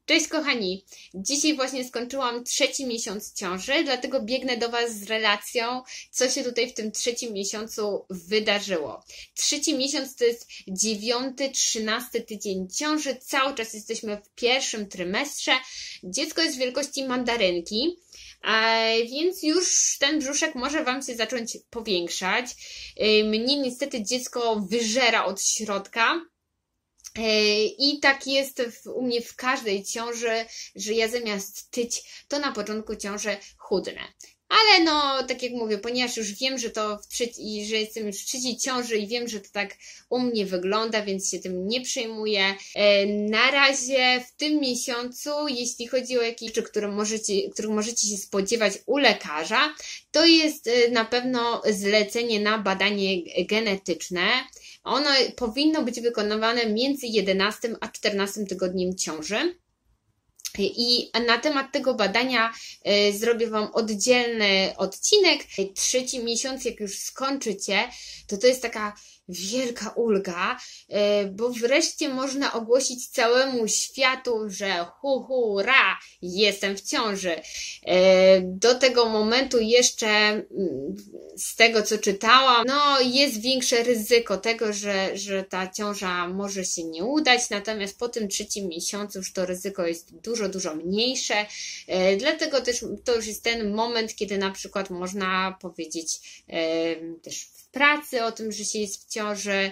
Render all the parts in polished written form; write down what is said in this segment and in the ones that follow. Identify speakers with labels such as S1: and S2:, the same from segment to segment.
S1: Cześć kochani, dzisiaj właśnie skończyłam 3. miesiąc ciąży, dlatego biegnę do Was z relacją, co się tutaj w tym 3. miesiącu wydarzyło. 3. miesiąc to jest 9., 13 tydzień ciąży, cały czas jesteśmy w pierwszym trymestrze. Dziecko jest wielkości mandarynki, więc już ten brzuszek może Wam się zacząć powiększać. Mnie niestety dziecko wyżera od środka. I tak jest u mnie w każdej ciąży, że ja zamiast tyć, to na początku ciąży chudnę. Ale no, tak jak mówię, ponieważ już wiem, że że jestem już w 3. ciąży i wiem, że to tak u mnie wygląda, więc się tym nie przejmuję. Na razie w tym miesiącu, jeśli chodzi o jakieś rzeczy, których możecie się spodziewać u lekarza, to jest na pewno zlecenie na badanie genetyczne. Ono powinno być wykonywane między 11 a 14 tygodniem ciąży. I na temat tego badania zrobię Wam oddzielny odcinek. 3. miesiąc, jak już skończycie, to jest taka wielka ulga, bo wreszcie można ogłosić całemu światu, że hurra, jestem w ciąży. Do tego momentu jeszcze z tego, co czytałam, no jest większe ryzyko tego, że ta ciąża może się nie udać, natomiast po tym 3. miesiącu już to ryzyko jest dużo mniejsze, dlatego też to już jest ten moment, kiedy na przykład można powiedzieć też w pracy o tym, że się jest w ciąży.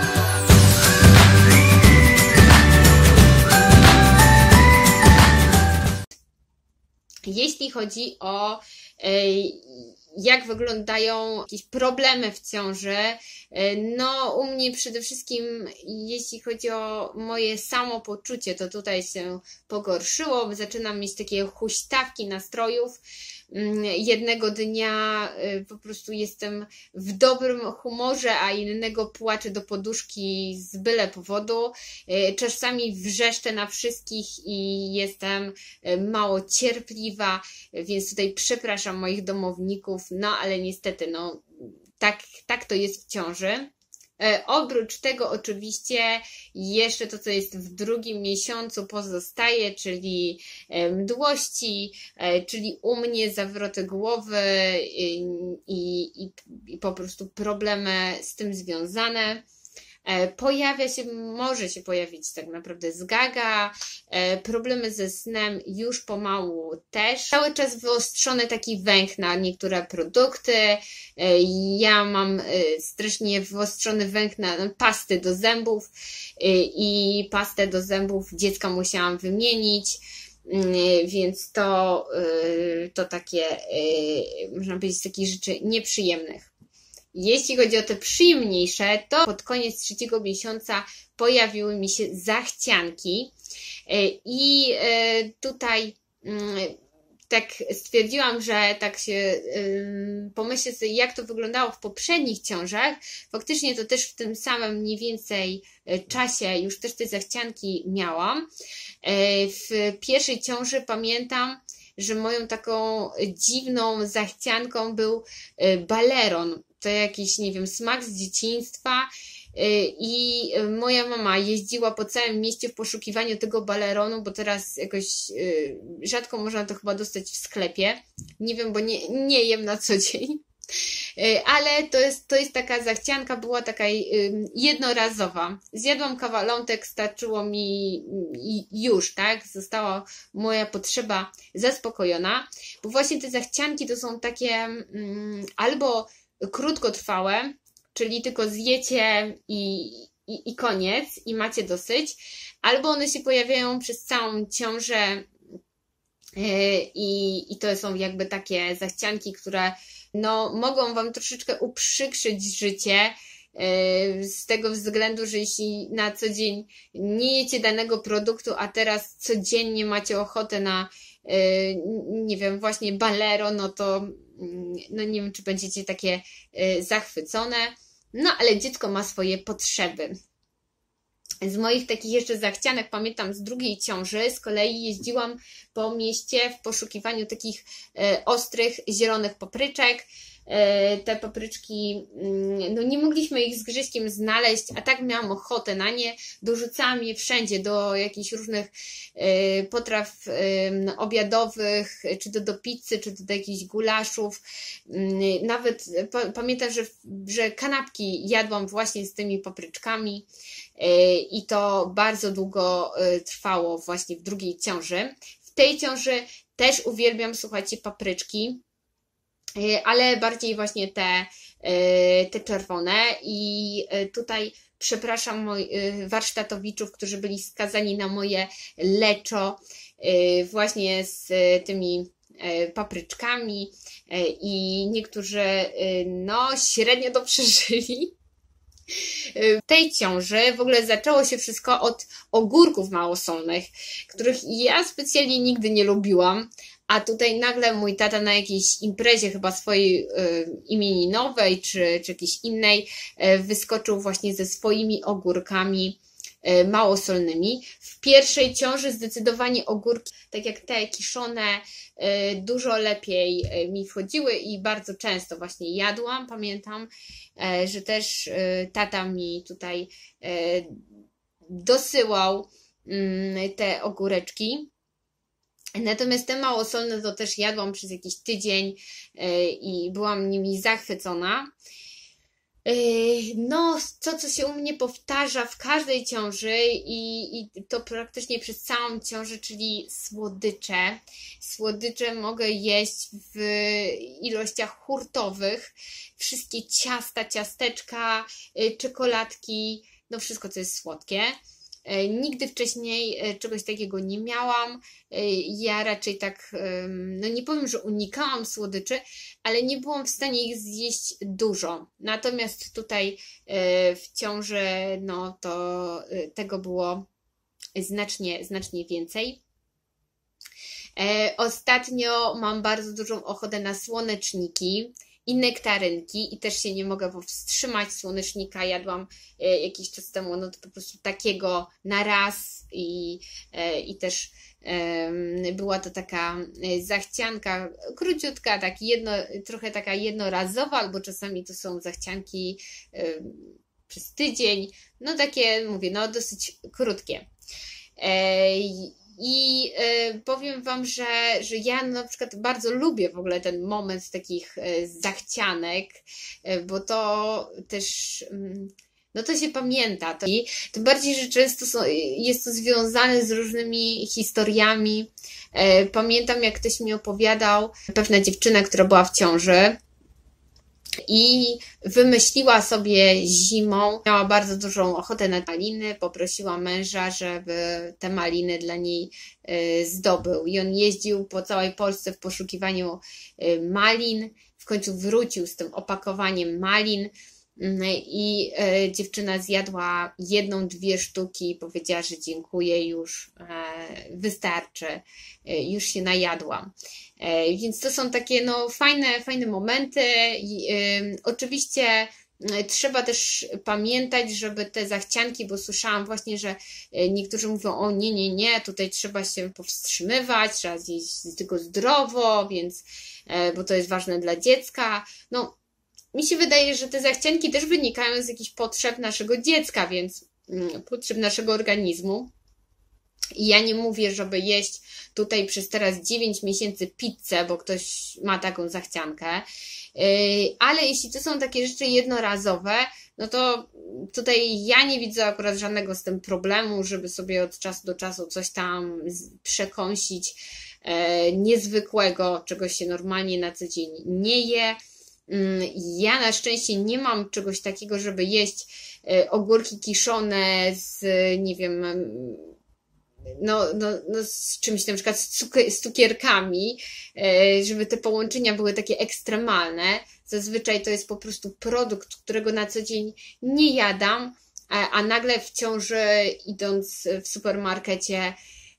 S1: Jeśli chodzi o jak wyglądają jakieś problemy w ciąży, no u mnie przede wszystkim, jeśli chodzi o moje samopoczucie, to tutaj się pogorszyło, zaczynam mieć takie huśtawki nastrojów. Jednego dnia po prostu jestem w dobrym humorze, a innego płaczę do poduszki z byle powodu. Czasami wrzeszczę na wszystkich i jestem mało cierpliwa, więc tutaj przepraszam moich domowników, no ale niestety, no tak to jest w ciąży. Oprócz tego oczywiście jeszcze to, co jest w 2. miesiącu pozostaje, czyli mdłości, czyli u mnie zawroty głowy i po prostu problemy z tym związane. Może się pojawić tak naprawdę zgaga, problemy ze snem już pomału też. Cały czas wyostrzony taki węch na niektóre produkty. Ja mam strasznie wyostrzony węch na pasty do zębów i pastę do zębów dziecka musiałam wymienić. Więc to takie, można powiedzieć, takich rzeczy nieprzyjemnych. Jeśli chodzi o te przyjemniejsze, to pod koniec 3. miesiąca pojawiły mi się zachcianki i tutaj tak stwierdziłam, że tak się pomyślę sobie, jak to wyglądało w poprzednich ciążach. Faktycznie to też w tym samym mniej więcej czasie już też te zachcianki miałam. W pierwszej ciąży pamiętam, że moją taką dziwną zachcianką był baleron. To jakiś, nie wiem, smak z dzieciństwa i moja mama jeździła po całym mieście w poszukiwaniu tego baleronu, bo teraz jakoś rzadko można to chyba dostać w sklepie. Nie wiem, bo nie jem na co dzień. Ale to jest taka zachcianka, była taka jednorazowa. Zjadłam kawałek, starczyło mi już, tak? Została moja potrzeba zaspokojona, bo właśnie te zachcianki to są takie albo krótkotrwałe, czyli tylko zjecie i koniec, i macie dosyć, albo one się pojawiają przez całą ciążę i to są jakby takie zachcianki, które no, mogą Wam troszeczkę uprzykrzyć życie, z tego względu, że jeśli na co dzień nie jecie danego produktu, a teraz codziennie macie ochotę na, nie wiem, właśnie balero, no to no nie wiem, czy będziecie takie zachwycone, no ale dziecko ma swoje potrzeby. Z moich takich jeszcze zachcianek, pamiętam z drugiej ciąży, z kolei jeździłam po mieście w poszukiwaniu takich ostrych, zielonych papryczek. Te papryczki, no nie mogliśmy ich z Grześkiem znaleźć, a tak miałam ochotę na nie. Dorzucałam je wszędzie, do jakichś różnych potraw obiadowych, czy to do pizzy, czy to do jakichś gulaszów. Nawet pamiętam, że kanapki jadłam właśnie z tymi papryczkami i to bardzo długo trwało właśnie w drugiej ciąży. W tej ciąży też uwielbiam, słuchajcie, papryczki, ale bardziej właśnie te czerwone i tutaj przepraszam warsztatowiczów, którzy byli skazani na moje leczo właśnie z tymi papryczkami i niektórzy no średnio to przeżyli. W tej ciąży w ogóle zaczęło się wszystko od ogórków małosolnych, których ja specjalnie nigdy nie lubiłam, a tutaj nagle mój tata na jakiejś imprezie chyba swojej imieninowej czy jakiejś innej wyskoczył właśnie ze swoimi ogórkami małosolnymi. W pierwszej ciąży zdecydowanie ogórki, tak jak te kiszone, dużo lepiej mi wchodziły i bardzo często właśnie jadłam. Pamiętam, że też tata mi tutaj dosyłał te ogóreczki. Natomiast te małosolne to też jadłam przez jakiś tydzień i byłam nimi zachwycona. No, to co się u mnie powtarza w każdej ciąży i to praktycznie przez całą ciążę, czyli słodycze. Słodycze mogę jeść w ilościach hurtowych. Wszystkie ciasta, ciasteczka, czekoladki, no wszystko co jest słodkie. Nigdy wcześniej czegoś takiego nie miałam. Ja raczej tak, no nie powiem, że unikałam słodyczy, ale nie byłam w stanie ich zjeść dużo. Natomiast tutaj w ciąży, no to tego było znacznie więcej. Ostatnio mam bardzo dużą ochotę na słoneczniki i nektarynki i też się nie mogę powstrzymać. Słonecznika jadłam jakiś czas temu, no to po prostu takiego na raz i też była to taka zachcianka króciutka, tak trochę taka jednorazowa, albo czasami to są zachcianki przez tydzień, no takie, mówię, no dosyć krótkie. I powiem Wam, że ja na przykład bardzo lubię w ogóle ten moment takich zachcianek, bo to też, no to się pamięta. Tym bardziej, że często jest to związane z różnymi historiami. Pamiętam, jak ktoś mi opowiadał, pewna dziewczyna, która była w ciąży i wymyśliła sobie zimą, miała bardzo dużą ochotę na maliny, poprosiła męża, żeby te maliny dla niej zdobył i on jeździł po całej Polsce w poszukiwaniu malin, w końcu wrócił z tym opakowaniem malin i dziewczyna zjadła 1-2 sztuki i powiedziała, że dziękuję, już wystarczy, już się najadłam. Więc to są takie no fajne momenty. Oczywiście trzeba też pamiętać, żeby te zachcianki, bo słyszałam właśnie, że niektórzy mówią, o nie, tutaj trzeba się powstrzymywać, trzeba zjeść tylko zdrowo, więc, bo to jest ważne dla dziecka. No, mi się wydaje, że te zachcianki też wynikają z jakichś potrzeb naszego dziecka, więc potrzeb naszego organizmu. I ja nie mówię, żeby jeść tutaj przez teraz 9 miesięcy pizzę, bo ktoś ma taką zachciankę, ale jeśli to są takie rzeczy jednorazowe, no to tutaj ja nie widzę akurat żadnego z tym problemu, żeby sobie od czasu do czasu coś tam przekąsić niezwykłego, czego się normalnie na co dzień nie je. Ja na szczęście nie mam czegoś takiego, żeby jeść ogórki kiszone z, nie wiem, no z czymś na przykład z cukierkami, żeby te połączenia były takie ekstremalne. Zazwyczaj to jest po prostu produkt, którego na co dzień nie jadam, a nagle w ciąży, idąc w supermarkecie,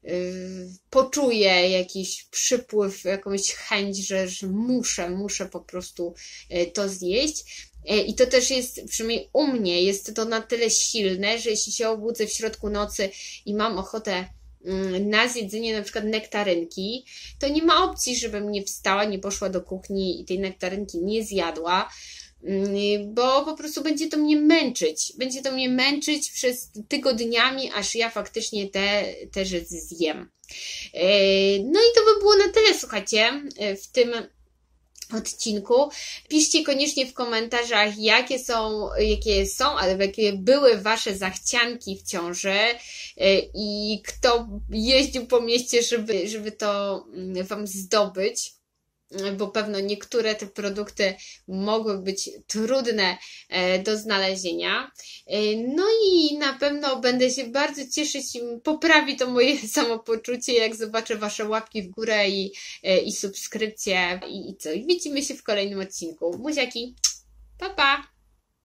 S1: poczuję jakiś przypływ, jakąś chęć, że muszę po prostu to zjeść. I to też jest, przynajmniej u mnie, jest to na tyle silne, że jeśli się obudzę w środku nocy i mam ochotę na zjedzenie na przykład nektarynki, to nie ma opcji, żebym nie wstała, nie poszła do kuchni i tej nektarynki nie zjadła, bo po prostu będzie to mnie męczyć. Będzie to mnie męczyć przez tygodniami, aż ja faktycznie te rzeczy zjem. No i to by było na tyle, słuchajcie, w tym odcinku. Piszcie koniecznie w komentarzach, jakie są, ale jakie były Wasze zachcianki w ciąży i kto jeździł po mieście, żeby to Wam zdobyć, bo pewno niektóre te produkty mogły być trudne do znalezienia. No i na pewno będę się bardzo cieszyć, poprawi to moje samopoczucie, jak zobaczę Wasze łapki w górę i subskrypcje i co. I widzimy się w kolejnym odcinku. Buziaki, pa pa!